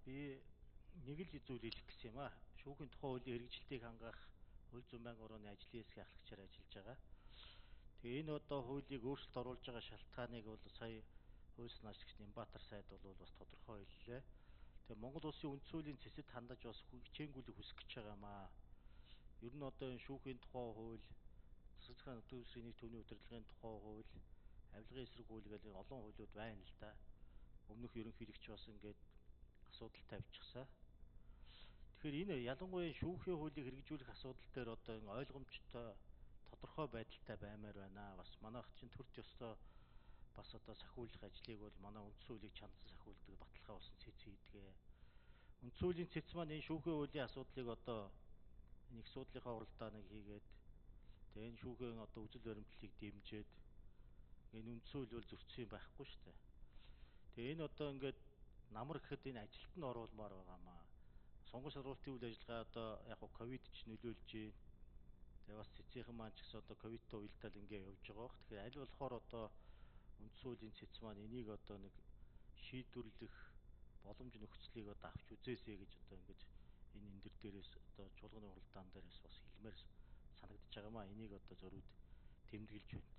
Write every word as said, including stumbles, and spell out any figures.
Би нэг л зүйл хэлэх гэсэн юм аа. Шүүхийн тухай хуулийн хэрэгжилтийг хангах хууль зүйн байнгын орооны ажлын хэсгийн ахлагчаар ажиллаж байгаа. Тэгээ энэ одоо хуулийг өөрчлөлт оруулж байгаа шалтгааныг бол сая хууль ёсны ашигч Нямбатар сайд бол бас тодорхой хэллээ. Тэгээ Монгол улсын үндс хуулийн цэцэд хандаж бас хичээнгүйлэг хүсэх гэж байгаа юм аа. Ер нь одоо энэ шүүхийн тухай хууль, засаг захиргааны нөтөлбөрийн нэг төвний удирдлагын тухай хууль, авилгын эсрэг хууль гэдэг олон хуулиуд байна л да. Өмнөх ерөнхийлөгч бас ингээд асуудал тавьчихсан. Тэгэхээр энэ ялангуяа шүүхийн хуулийг хэрэгжүүлэх асуудал дээр одоо энэ ойлгомжтой тодорхой байдалтай баймаар байна. Бас манайх чинь төр төстой бас одоо сахиулах ажлыг бол манай үндс хуулийг чандан сахиулдаг баталгаа болсон цэц хийдгээ. Үндс хуулийн цэц маань энэ шүүхийн хуулийн асуудлыг одоо энэ их судлынхаа уралдаа нэг хийгээд тэгээ энэ шүүхийн одоо үзэл баримтлалыг дэмжиж энэ үндс хууль бол зөрчсөн юм байхгүй шүү дээ. Тэгээ энэ одоо ингээд намар гэхэд энэ ажилд нь оруулмаар байгаамаа. Сонгон сургалтын үйл ажиллагаа одоо яг нь ковид ч нөлөөлж байна. Тэгээ бас цэцийнхэн маань ч гэсэн одоо ковидтой уялдаа л ингээд явж байгаа бох. Тэгэхээр аль болохоор одоо үндс хуулийн цэц маань энийг одоо нэг шийдвэрлэх боломж нөхцөлийг одоо авч үзээсэй гэж одоо ингэж энэ энэ төр дээрээс одоо чуулганы уралдаан дээрээс бас хэлмээр санагдаж байгаамаа. Энийг одоо зөрүүд тэмдэглэж байна.